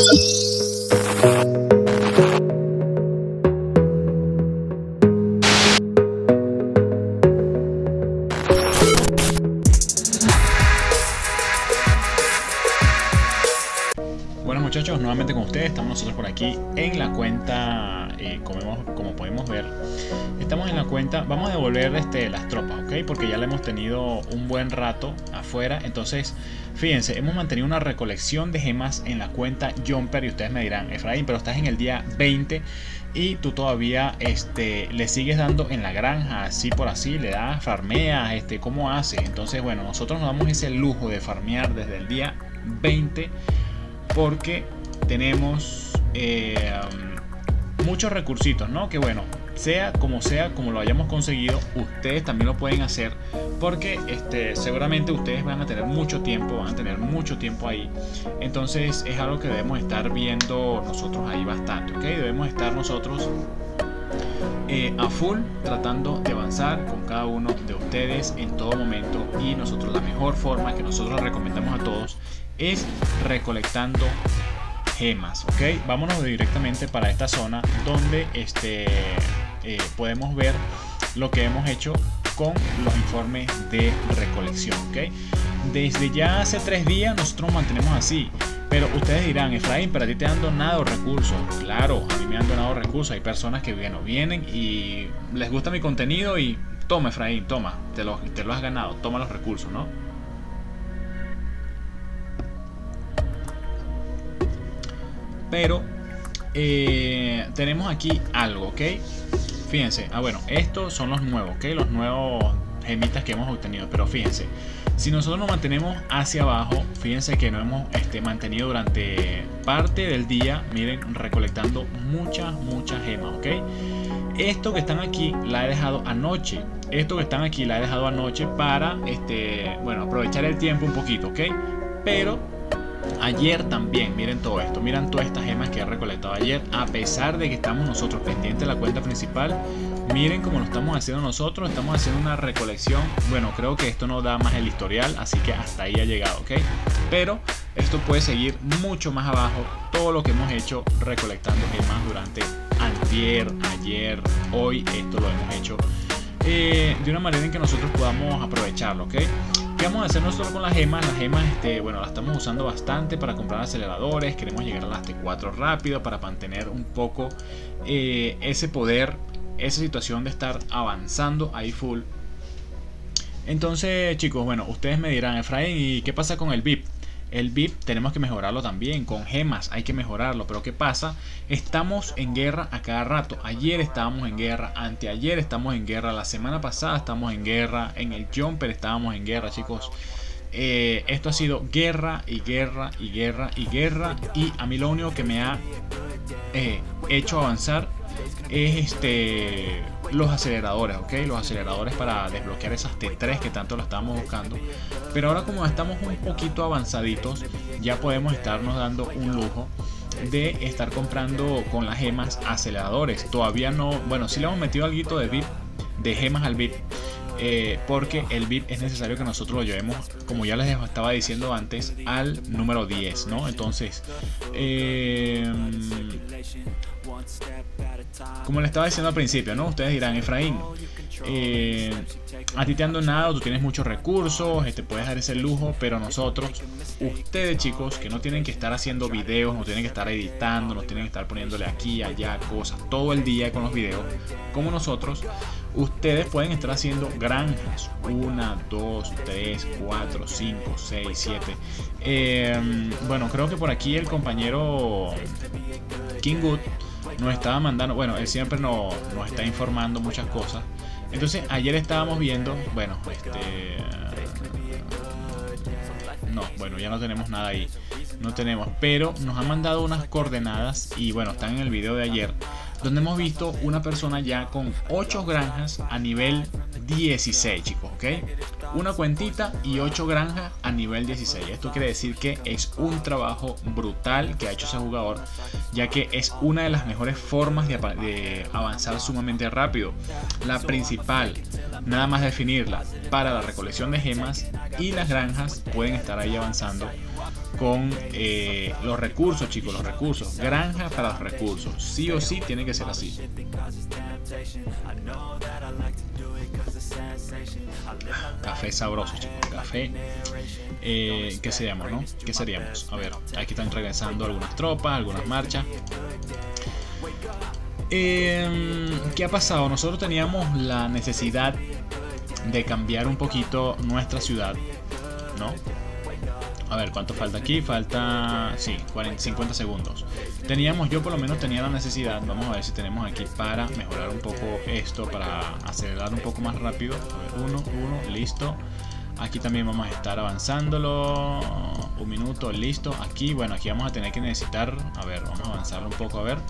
Bueno muchachos, nuevamente con ustedes, estamos nosotros por aquí en la cuenta, como podemos ver, estamos en la cuenta, vamos a devolver las tropas, ¿ok? Porque ya la hemos tenido un buen rato afuera, entonces fíjense, hemos mantenido una recolección de gemas en la cuenta Jumper y ustedes me dirán, Efraín, pero estás en el día 20 y tú todavía le sigues dando en la granja, así por así, le das, farmeas, ¿cómo haces? Entonces bueno, nosotros nos damos ese lujo de farmear desde el día 20 porque tenemos muchos recursitos, ¿no? Que bueno, sea, como lo hayamos conseguido, ustedes también lo pueden hacer porque seguramente ustedes van a tener mucho tiempo, ahí. Entonces es algo que debemos estar viendo nosotros ahí bastante, ¿ok? Debemos estar nosotros a full tratando de avanzar con cada uno de ustedes en todo momento, y nosotros la mejor forma que nosotros recomendamos a todos es recolectando gemas, ok. Vámonos directamente para esta zona donde podemos ver lo que hemos hecho con los informes de recolección, ok. Desde ya hace 3 días nosotros nos mantenemos así, pero ustedes dirán, Efraín, pero a ti te han donado recursos. Claro, a mí me han donado recursos. Hay personas que vienen y les gusta mi contenido y toma, Efraín, toma, te lo has ganado, toma los recursos, ¿no? Pero tenemos aquí algo, ¿ok? Fíjense, bueno, estos son los nuevos, ¿ok? Los nuevos gemitas que hemos obtenido. Pero fíjense, si nosotros nos mantenemos hacia abajo, fíjense que nos hemos mantenido durante parte del día, miren, recolectando muchas gemas, ¿ok? Esto que están aquí la he dejado anoche. Para, bueno, aprovechar el tiempo un poquito, ¿ok? Pero ayer también, miren todo esto, miren todas estas gemas que he recolectado ayer, a pesar de que estamos nosotros pendientes de la cuenta principal. Miren cómo lo estamos haciendo nosotros, estamos haciendo una recolección. Bueno, creo que esto no da más el historial, así que hasta ahí ha llegado, ¿ok? Pero esto puede seguir mucho más abajo, todo lo que hemos hecho recolectando gemas durante antier, ayer, hoy. Esto lo hemos hecho de una manera en que nosotros podamos aprovecharlo, ¿ok? ¿Qué vamos a hacer nosotros con las gemas? Las gemas, bueno, las estamos usando bastante para comprar aceleradores. Queremos llegar a las T4 rápido para mantener un poco ese poder, esa situación de estar avanzando ahí full. Entonces, chicos, bueno, ustedes me dirán, Efraín, ¿y qué pasa con el VIP? El VIP tenemos que mejorarlo también, con gemas hay que mejorarlo, pero ¿qué pasa? Estamos en guerra a cada rato. Ayer estábamos en guerra, anteayer estamos en guerra, la semana pasada estamos en guerra, en el Jumper estábamos en guerra, chicos. Esto ha sido guerra y guerra y guerra y guerra, y a mí lo único que me ha hecho avanzar es los aceleradores, ok, los aceleradores para desbloquear esas T3 que tanto lo estábamos buscando. Pero ahora, como estamos un poquito avanzaditos, ya podemos estarnos dando un lujo de estar comprando con las gemas aceleradores. Todavía no, bueno, sí le hemos metido algo de VIP, de gemas al VIP, porque el VIP es necesario que nosotros lo llevemos, como ya les estaba diciendo antes, al número 10, ¿no? Entonces, como les estaba diciendo al principio, ¿no? Ustedes dirán, Efraín, a ti te han donado, tú tienes muchos recursos, puedes dar ese lujo, pero nosotros, ustedes, chicos, que no tienen que estar haciendo videos, no tienen que estar editando, no tienen que estar poniéndole aquí, allá, cosas todo el día con los videos, como nosotros, ustedes pueden estar haciendo granjas, 1, 2, 3, 4, 5, 6, 7. Bueno, creo que por aquí el compañero King Good nos estaba mandando, bueno, él siempre nos está informando muchas cosas. Entonces ayer estábamos viendo, bueno, no, bueno, ya no tenemos nada ahí, no tenemos, pero nos han mandado unas coordenadas y bueno, están en el video de ayer, donde hemos visto una persona ya con 8 granjas a nivel 16, chicos, ¿ok? Una cuentita y 8 granjas a nivel 16. Esto quiere decir que es un trabajo brutal que ha hecho ese jugador, ya que es una de las mejores formas de avanzar sumamente rápido. La principal, nada más definirla, para la recolección de gemas, y las granjas pueden estar ahí avanzando con los recursos, chicos, los recursos. Granja para los recursos. Sí o sí tiene que ser así. Café sabroso, chicos. Café. ¿Qué seríamos, no? ¿Qué seríamos? A ver, aquí están regresando algunas tropas, algunas marchas. ¿Qué ha pasado? Nosotros teníamos la necesidad de cambiar un poquito nuestra ciudad, ¿no? A ver, ¿cuánto falta aquí? Falta, sí, 50 segundos. Yo por lo menos tenía la necesidad. Vamos a ver si tenemos aquí para mejorar un poco esto, para acelerar un poco más rápido. A ver, uno, listo. Aquí también vamos a estar avanzándolo. Un minuto, listo. Aquí, bueno, aquí vamos a tener que necesitar. A ver, vamos a avanzarlo un poco, a ver.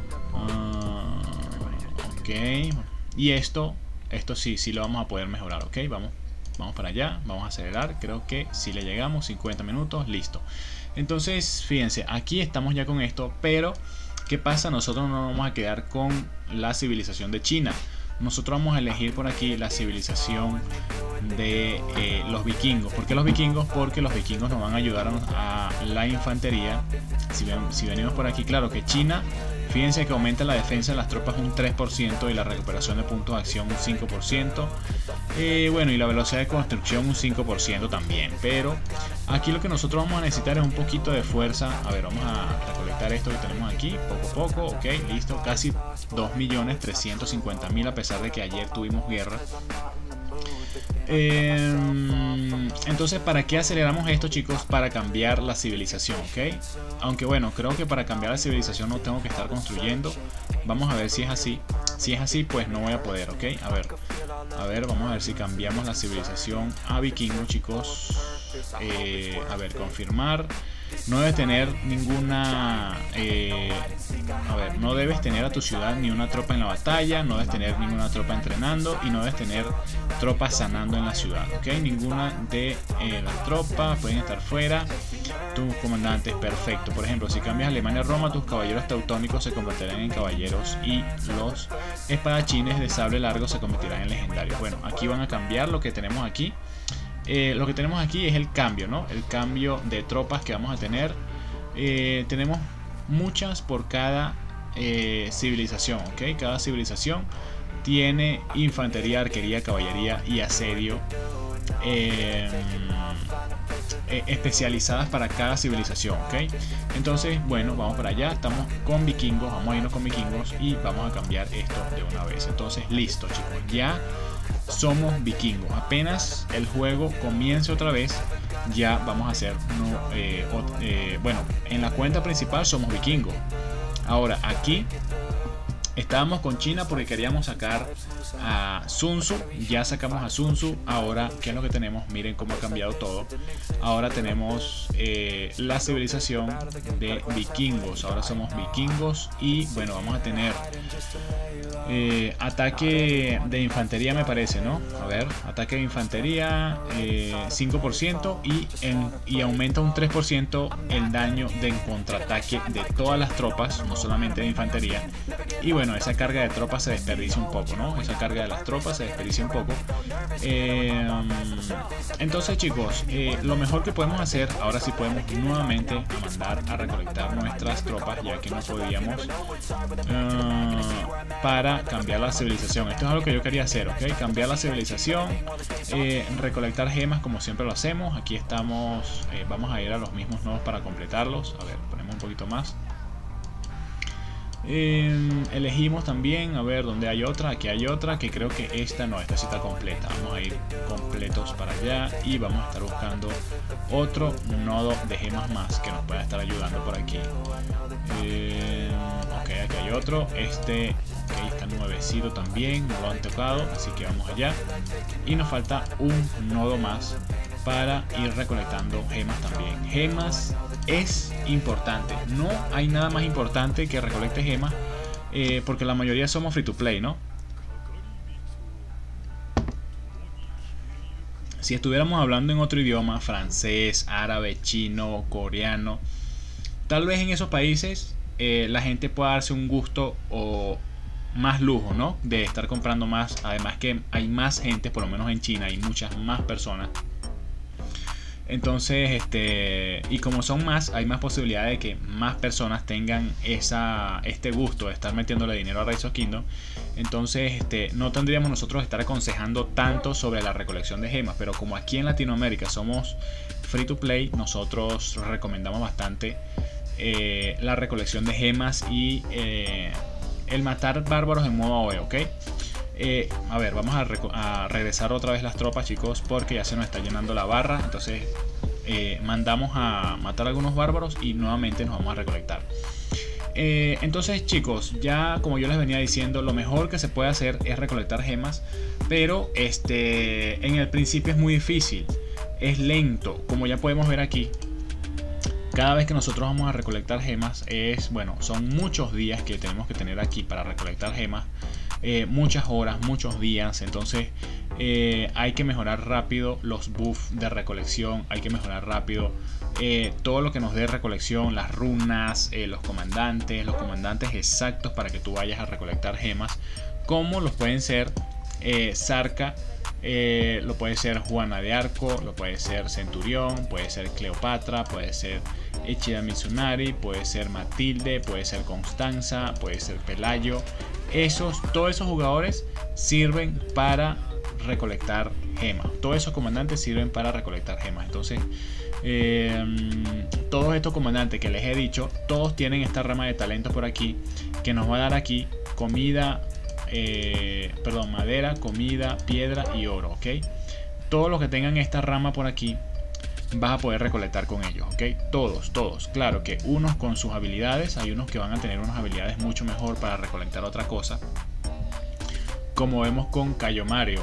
Ok. Y esto sí lo vamos a poder mejorar, ok. Vamos para allá, vamos a acelerar. Creo que si le llegamos, 50 minutos, listo. Entonces, fíjense, aquí estamos ya con esto. Pero, ¿qué pasa? Nosotros no nos vamos a quedar con la civilización de China. Nosotros vamos a elegir por aquí la civilización de los vikingos. ¿Por qué los vikingos? Porque los vikingos nos van a ayudar a la infantería. Si venimos por aquí, claro que China, fíjense que aumenta la defensa de las tropas un 3% y la recuperación de puntos de acción un 5%. Bueno, y la velocidad de construcción un 5% también. Pero aquí lo que nosotros vamos a necesitar es un poquito de fuerza. A ver, vamos a recolectar esto que tenemos aquí, poco a poco, ok, listo. Casi 2.350.000 a pesar de que ayer tuvimos guerra. Entonces, ¿para qué aceleramos esto, chicos? Para cambiar la civilización, ¿ok? Aunque bueno, creo que para cambiar la civilización no tengo que estar construyendo. Vamos a ver si es así. Si es así, pues no voy a poder, ¿ok? A ver, vamos a ver si cambiamos la civilización a vikingo, chicos. A ver, confirmar. No debes tener ninguna... a ver, no debes tener a tu ciudad ni una tropa en la batalla. No debes tener ninguna tropa entrenando. Y no debes tener tropas sanando en la ciudad, ¿ok? Ninguna de las tropas pueden estar fuera. Tus comandantes, perfecto. Por ejemplo, si cambias Alemania a Roma, tus caballeros teutónicos se convertirán en caballeros. Y los espadachines de sable largo se convertirán en legendarios. Bueno, aquí van a cambiar lo que tenemos aquí. Lo que tenemos aquí es el cambio, ¿no? El cambio de tropas que vamos a tener. Tenemos muchas por cada civilización, ¿ok? Cada civilización tiene infantería, arquería, caballería y asedio especializadas para cada civilización, ¿ok? Entonces, bueno, vamos para allá. Estamos con vikingos, vamos a irnos con vikingos y vamos a cambiar esto de una vez. Entonces, listo, chicos, ya somos vikingos. Apenas el juego comience otra vez, ya vamos a hacer bueno, en la cuenta principal somos vikingos. Ahora aquí estábamos con China porque queríamos sacar a Sun Tzu. Ya sacamos a Sun Tzu. Ahora, ¿qué es lo que tenemos? Miren cómo ha cambiado todo. Ahora tenemos la civilización de vikingos. Ahora somos vikingos. Y bueno, vamos a tener ataque de infantería, me parece, ¿no? A ver, ataque de infantería 5% y aumenta un 3% el daño de contraataque de todas las tropas, no solamente de infantería. Y bueno, esa carga de tropas se desperdicia un poco, ¿no? Esa carga de las tropas se desperdicia un poco. Entonces, chicos, lo mejor que podemos hacer, ahora sí podemos nuevamente mandar a recolectar nuestras tropas, ya que no podíamos, para cambiar la civilización. Esto es algo que yo quería hacer, ¿ok? Cambiar la civilización, recolectar gemas como siempre lo hacemos. Aquí estamos, vamos a ir a los mismos nodos para completarlos. A ver, ponemos un poquito más. Elegimos también, a ver dónde hay otra. Aquí hay otra que creo que esta no, esta sí está completa. Vamos a ir completos para allá y vamos a estar buscando otro nodo de gemas más que nos pueda estar ayudando por aquí. Ok, aquí hay otro. Este está nuevecito también, no lo han tocado, así que vamos allá. Y nos falta un nodo más para ir recolectando gemas también. Gemas es importante, no hay nada más importante que recolecte gemas, porque la mayoría somos free to play, ¿no? Si estuviéramos hablando en otro idioma, francés, árabe, chino, coreano, tal vez en esos países la gente pueda darse un gusto o más lujo, ¿no? De estar comprando más. Además que hay más gente, por lo menos en China hay muchas más personas. Entonces, y como son más, hay más posibilidad de que más personas tengan este gusto de estar metiéndole dinero a Rise of Kingdom. Entonces, no tendríamos nosotros estar aconsejando tanto sobre la recolección de gemas, pero como aquí en Latinoamérica somos free to play, nosotros recomendamos bastante la recolección de gemas y el matar bárbaros en modo AoE, ¿ok? A ver, vamos a regresar otra vez las tropas, chicos, porque ya se nos está llenando la barra. Entonces mandamos a matar a algunos bárbaros y nuevamente nos vamos a recolectar. Entonces, chicos, ya como yo les venía diciendo, lo mejor que se puede hacer es recolectar gemas, pero en el principio es muy difícil, es lento, como ya podemos ver aquí. Cada vez que nosotros vamos a recolectar gemas son muchos días que tenemos que tener aquí para recolectar gemas. Muchas horas, muchos días. Entonces hay que mejorar rápido los buffs de recolección, hay que mejorar rápido todo lo que nos dé recolección, las runas, los comandantes exactos para que tú vayas a recolectar gemas, como los pueden ser Zarca, lo puede ser Juana de Arco, lo puede ser Centurión, puede ser Cleopatra, puede ser Echida Mitsunari, puede ser Matilde, puede ser Constanza, puede ser Pelayo. Todos esos jugadores sirven para recolectar gemas. Todos esos comandantes sirven para recolectar gemas. Entonces, todos estos comandantes que les he dicho, todos tienen esta rama de talento por aquí, que nos va a dar aquí comida, madera, comida, piedra y oro, ¿ok? Todos los que tengan esta rama por aquí vas a poder recolectar con ellos, ¿ok? Todos. Claro que unos con sus habilidades, hay unos que van a tener unas habilidades mucho mejor para recolectar otra cosa. Como vemos con Cayo Mario,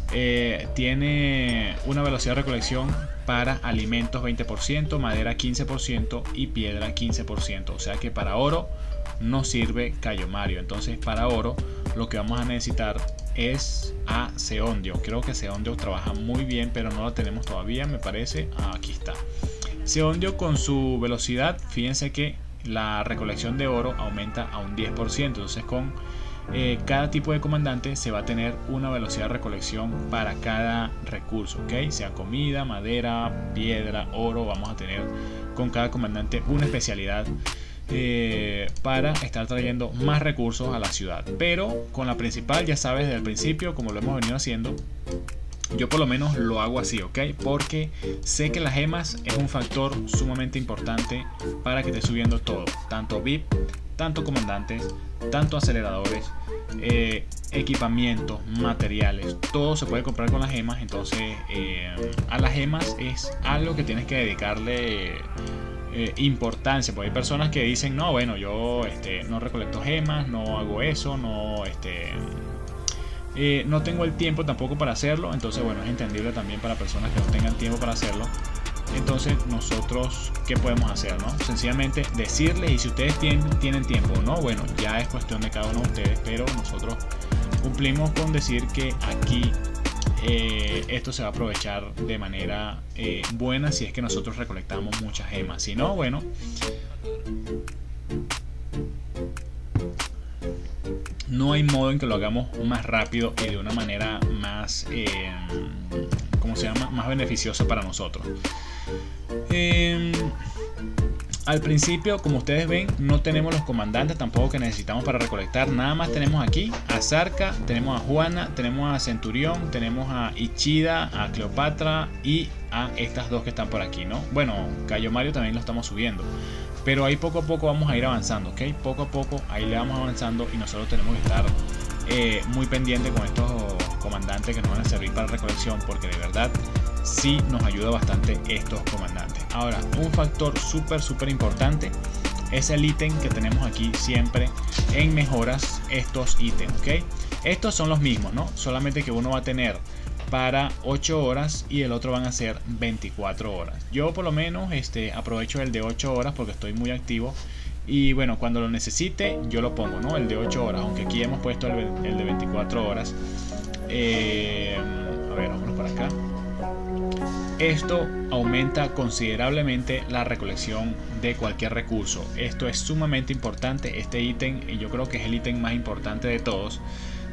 tiene una velocidad de recolección para alimentos 20%, madera 15% y piedra 15%. O sea que para oro no sirve Cayo Mario. Entonces para oro lo que vamos a necesitar es a Seondio. Creo que Seondio trabaja muy bien, pero no lo tenemos todavía, me parece. Aquí está. Seondio con su velocidad, fíjense que la recolección de oro aumenta a un 10%. Entonces con cada tipo de comandante se va a tener una velocidad de recolección para cada recurso, ¿ok? Sea comida, madera, piedra, oro. Vamos a tener con cada comandante una especialidad para estar trayendo más recursos a la ciudad. Pero con la principal, ya sabes, desde el principio, como lo hemos venido haciendo, yo por lo menos lo hago así, ¿ok? Porque sé que las gemas es un factor sumamente importante para que esté subiendo todo, tanto VIP, tanto comandantes, tanto aceleradores, equipamientos, materiales, todo se puede comprar con las gemas. Entonces a las gemas es algo que tienes que dedicarle importancia, porque hay personas que dicen no, bueno, yo no recolecto gemas, no hago eso, no tengo el tiempo tampoco para hacerlo. Entonces bueno, es entendible también para personas que no tengan tiempo para hacerlo. Entonces nosotros, ¿qué podemos hacer, no? Sencillamente decirles, y si ustedes tienen tiempo o no, bueno, ya es cuestión de cada uno de ustedes, pero nosotros cumplimos con decir que aquí esto se va a aprovechar de manera buena si es que nosotros recolectamos muchas gemas. Si no, bueno, no hay modo en que lo hagamos más rápido y de una manera más más beneficiosa para nosotros. Al principio, como ustedes ven, no tenemos los comandantes tampoco que necesitamos para recolectar. Nada más tenemos aquí a Zarca, tenemos a Juana, tenemos a Centurión, tenemos a Ichida, a Cleopatra y a estas dos que están por aquí, ¿no? Bueno, Cayo Mario también lo estamos subiendo, pero ahí poco a poco vamos a ir avanzando, ¿ok? Poco a poco ahí le vamos avanzando y nosotros tenemos que estar muy pendientes con estos comandantes que nos van a servir para recolección, porque de verdad sí nos ayuda bastante estos comandantes. Ahora, un factor súper importante es el ítem que tenemos aquí siempre en mejoras, estos ítems, ¿ok? Estos son los mismos, ¿no? Solamente que uno va a tener para 8 horas y el otro van a ser 24 horas. Yo por lo menos aprovecho el de 8 horas porque estoy muy activo. Y bueno, cuando lo necesite yo lo pongo, ¿no? El de 8 horas, aunque aquí hemos puesto el de 24 horas. A ver, vámonos para acá. Esto aumenta considerablemente la recolección de cualquier recurso. Esto es sumamente importante. Este ítem, yo creo que es el ítem más importante de todos,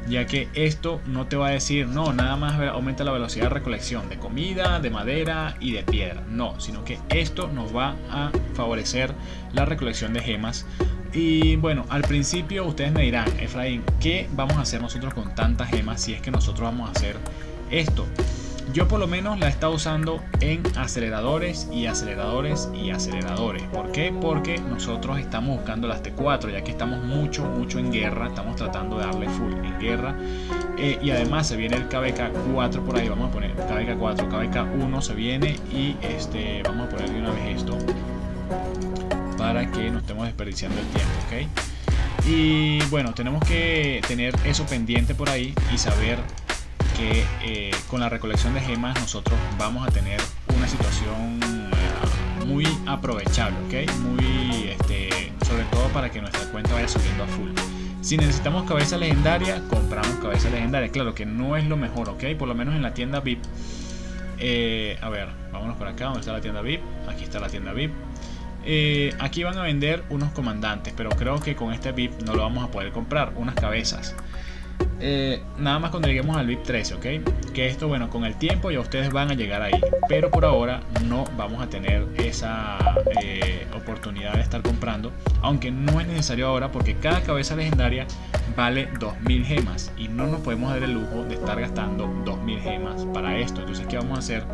ya que esto no te va a decir no, nada más aumenta la velocidad de recolección de comida, de madera y de piedra, no, sino que esto nos va a favorecer la recolección de gemas. Y bueno, al principio ustedes me dirán, Efraín, ¿qué vamos a hacer nosotros con tantas gemas si es que nosotros vamos a hacer esto? Yo por lo menos la he estado usando en aceleradores y aceleradores y aceleradores. ¿Por qué? Porque nosotros estamos buscando las T4, ya que estamos mucho en guerra. Estamos tratando de darle full en guerra. Y además se viene el KVK4 por ahí. Vamos a poner KVK4, KVK1 se viene. Y vamos a poner de una vez esto, para que no estemos desperdiciando el tiempo, ¿ok? Y bueno, tenemos que tener eso pendiente por ahí y saber que con la recolección de gemas nosotros vamos a tener una situación muy aprovechable, ¿ok? Muy, sobre todo para que nuestra cuenta vaya subiendo a full. Si necesitamos cabeza legendaria, compramos cabeza legendaria. Claro que no es lo mejor, ¿ok? Por lo menos en la tienda VIP. A ver, vámonos por acá, ¿dónde está la tienda VIP? Aquí está la tienda VIP. Aquí van a vender unos comandantes, pero creo que con este VIP no lo vamos a poder comprar, unas cabezas. Nada más cuando lleguemos al VIP 13, ¿ok? Que esto, bueno, con el tiempo ya ustedes van a llegar ahí, pero por ahora no vamos a tener esa oportunidad de estar comprando, aunque no es necesario ahora porque cada cabeza legendaria vale 2000 gemas y no nos podemos dar el lujo de estar gastando 2000 gemas para esto. Entonces, ¿qué vamos a hacer?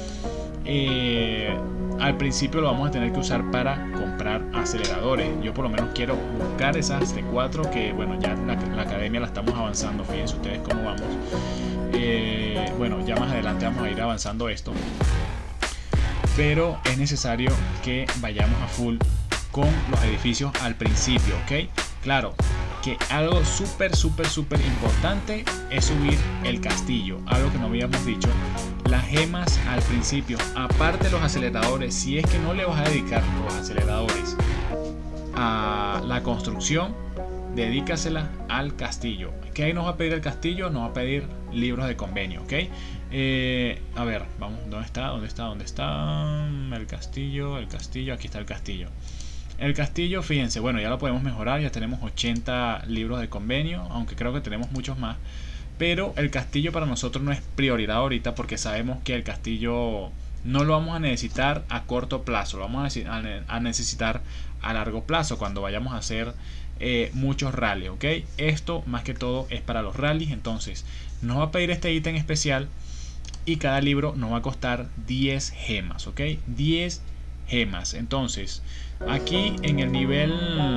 Al principio lo vamos a tener que usar para comprar aceleradores. Yo por lo menos quiero buscar esas T4 que bueno, ya la academia la estamos avanzando. Fíjense ustedes cómo vamos. Bueno, ya más adelante vamos a ir avanzando esto, pero es necesario que vayamos a full con los edificios al principio, ¿ok? Claro que algo súper importante es subir el castillo, algo que no habíamos dicho. Las gemas al principio, aparte de los aceleradores, si es que no le vas a dedicar los aceleradores a la construcción, dedícasela al castillo. ¿Qué nos va a pedir el castillo? Nos va a pedir libros de convenio, ¿ok? A ver, vamos, ¿dónde está el castillo? Aquí está el castillo. El castillo, fíjense, bueno, ya lo podemos mejorar, ya tenemos 80 libros de convenio, aunque creo que tenemos muchos más. Pero el castillo para nosotros no es prioridad ahorita porque sabemos que el castillo no lo vamos a necesitar a corto plazo, lo vamos a necesitar a largo plazo cuando vayamos a hacer muchos rallies, ¿ok? Esto más que todo es para los rallies, entonces nos va a pedir este ítem especial y cada libro nos va a costar 10 gemas, ¿ok? 10 gemas. Entonces aquí en el nivel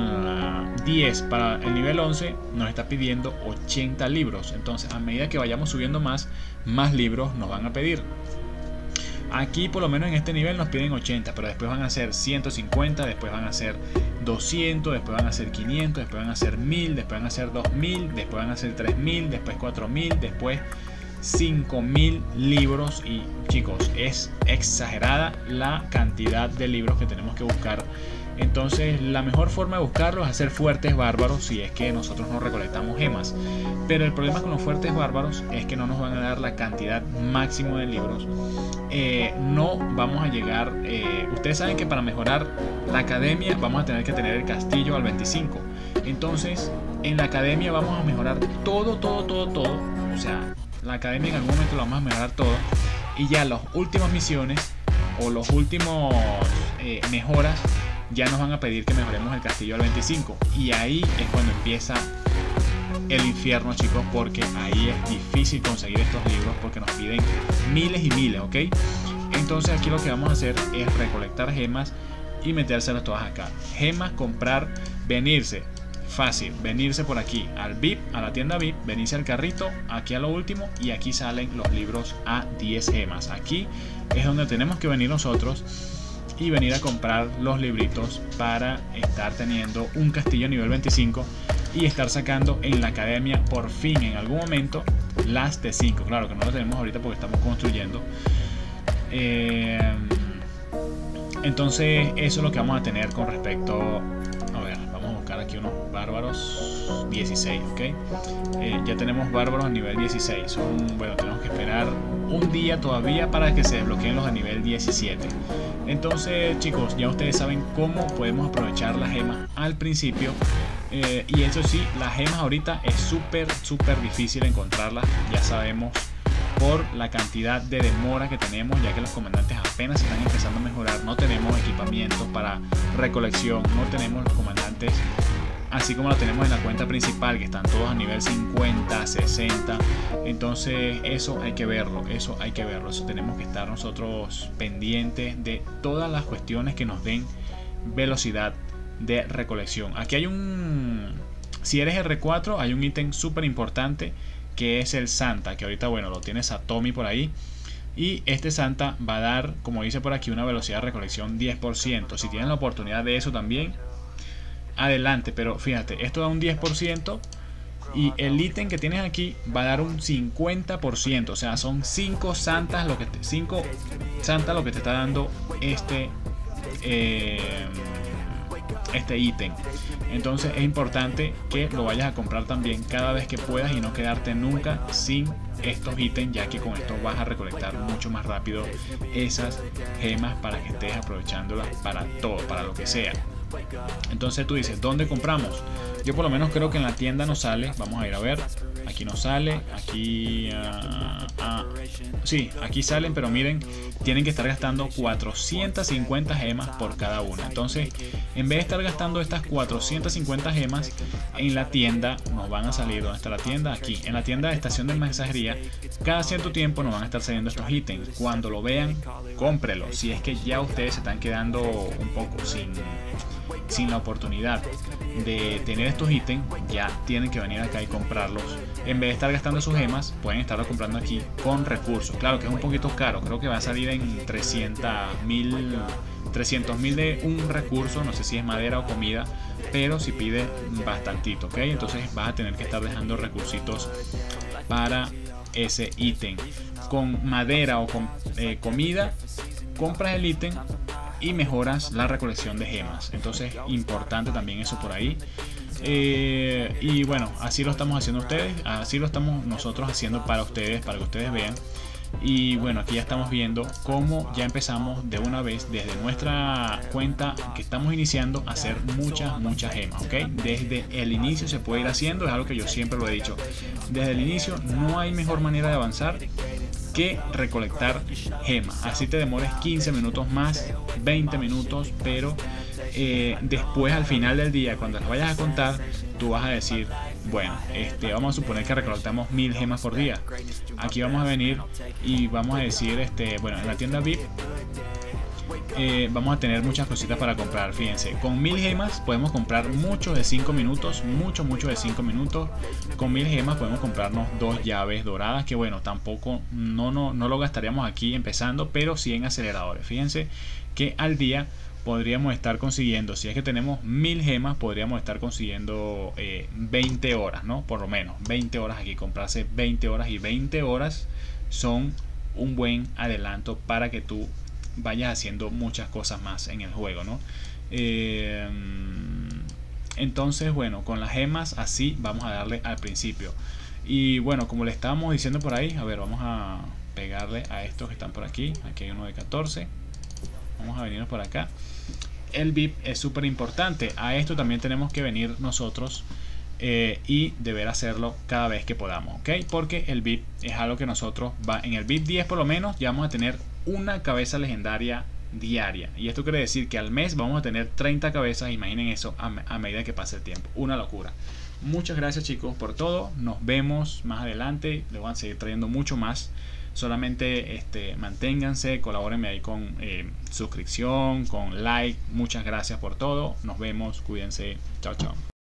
10 para el nivel 11 nos está pidiendo 80 libros. Entonces a medida que vayamos subiendo más libros nos van a pedir. Aquí por lo menos en este nivel nos piden 80, pero después van a ser 150, después van a ser 200, después van a ser 500, después van a ser 1000, después van a ser 2000, después van a ser 3000, después 4000, después 5000 libros. Y chicos, es exagerada la cantidad de libros que tenemos que buscar. Entonces la mejor forma de buscarlos es hacer fuertes bárbaros si es que nosotros no recolectamos gemas. Pero el problema con los fuertes bárbaros es que no nos van a dar la cantidad máximo de libros. No vamos a llegar, ustedes saben que para mejorar la academia vamos a tener que tener el castillo al 25. Entonces en la academia vamos a mejorar todo. O sea, la academia en algún momento lo vamos a mejorar todo. Y ya las últimas misiones o los últimos mejoras ya nos van a pedir que mejoremos el castillo al 25. Y ahí es cuando empieza el infierno, chicos, porque ahí es difícil conseguir estos libros porque nos piden miles y miles, ¿ok? Entonces aquí lo que vamos a hacer es recolectar gemas y metérselas todas acá. Gemas, comprar, venirse. Fácil, venirse por aquí al VIP, a la tienda VIP, venirse al carrito, aquí a lo último, y aquí salen los libros a 10 gemas. Aquí es donde tenemos que venir nosotros y venir a comprar los libritos para estar teniendo un castillo a nivel 25 y estar sacando en la academia por fin en algún momento las T5. Claro que no lo tenemos ahorita porque estamos construyendo. Entonces eso es lo que vamos a tener con respecto. A ver, vamos a buscar aquí unos bárbaros 16, ok. Ya tenemos bárbaros a nivel 16. Bueno, tenemos que esperar un día todavía para que se desbloqueen los a nivel 17. Entonces, chicos, ya ustedes saben cómo podemos aprovechar las gemas al principio Y eso sí, las gemas ahorita es súper difícil encontrarlas, ya sabemos, por la cantidad de demora que tenemos, ya que los comandantes apenas están empezando a mejorar. No tenemos equipamientos para recolección, no tenemos los comandantes así como lo tenemos en la cuenta principal, que están todos a nivel 50, 60. Entonces eso hay que verlo, eso tenemos que estar nosotros pendientes de todas las cuestiones que nos den velocidad de recolección. Aquí hay si eres R4, hay un ítem súper importante que es el Santa, que ahorita bueno lo tienes a Tommy por ahí. Y este Santa va a dar, como dice por aquí, una velocidad de recolección 10%. Si tienes la oportunidad de eso también, adelante, pero fíjate, esto da un 10% y el ítem que tienes aquí va a dar un 50%, o sea, son 5 santas lo que te está dando este ítem. Entonces es importante que lo vayas a comprar también cada vez que puedas y no quedarte nunca sin estos ítems, ya que con esto vas a recolectar mucho más rápido esas gemas para que estés aprovechándolas para todo, para lo que sea. Entonces tú dices, ¿dónde compramos? Yo por lo menos creo que en la tienda nos sale. Vamos a ir a ver. Aquí nos sale. Aquí sí, aquí salen, pero miren, tienen que estar gastando 450 gemas por cada una. Entonces, en vez de estar gastando estas 450 gemas en la tienda, nos van a salir. ¿Dónde está la tienda? Aquí, en la tienda de estación de mensajería. Cada cierto tiempo nos van a estar saliendo estos ítems. Cuando lo vean, cómprelo. Si es que ya ustedes se están quedando un poco sin la oportunidad de tener estos ítems, ya tienen que venir acá y comprarlos. En vez de estar gastando sus gemas, pueden estarlo comprando aquí con recursos. Claro que es un poquito caro, creo que va a salir en 300.000 de un recurso, no sé si es madera o comida, pero si pide bastantito, ¿ok? Entonces vas a tener que estar dejando recursitos para ese ítem. Con madera o con comida, compras el ítem y mejoras la recolección de gemas. Entonces importante también eso por ahí. Y bueno, así lo estamos haciendo ustedes, así lo estamos nosotros haciendo para ustedes, para que ustedes vean. Y bueno, aquí ya estamos viendo cómo ya empezamos de una vez desde nuestra cuenta que estamos iniciando a hacer muchas gemas, ¿ok? Desde el inicio se puede ir haciendo, es algo que yo siempre lo he dicho. Desde el inicio no hay mejor manera de avanzar que recolectar gemas. Así te demores 15 minutos más, 20 minutos, pero después al final del día, cuando las vayas a contar, tú vas a decir, bueno, vamos a suponer que recolectamos 1000 gemas por día. Aquí vamos a venir y vamos a decir, bueno, en la tienda VIP vamos a tener muchas cositas para comprar. Fíjense, con 1000 gemas podemos comprar mucho de 5 minutos, mucho de 5 minutos. Con 1000 gemas podemos comprarnos 2 llaves doradas, que bueno, tampoco no lo gastaríamos aquí empezando, pero sí en aceleradores. Fíjense que al día podríamos estar consiguiendo, si es que tenemos 1000 gemas, podríamos estar consiguiendo 20 horas, ¿no? Por lo menos 20 horas aquí, comprarse 20 horas, y 20 horas son un buen adelanto para que tú vayas haciendo muchas cosas más en el juego, ¿no? Entonces, bueno, con las gemas así vamos a darle al principio. Y bueno, como le estábamos diciendo por ahí, a ver, vamos a pegarle a estos que están por aquí. Aquí hay uno de 14. Vamos a venirnos por acá. El VIP es súper importante. A esto también tenemos que venir nosotros y deber hacerlo cada vez que podamos, ¿ok? Porque el VIP es algo que nosotros en el VIP 10 por lo menos ya vamos a tener una cabeza legendaria diaria. Y esto quiere decir que al mes vamos a tener 30 cabezas. Imaginen eso a medida que pase el tiempo. Una locura. Muchas gracias, chicos, por todo. Nos vemos más adelante. Les voy a seguir trayendo mucho más. Solamente manténganse, colabórenme ahí con suscripción, con like. Muchas gracias por todo. Nos vemos. Cuídense. Chao, chao.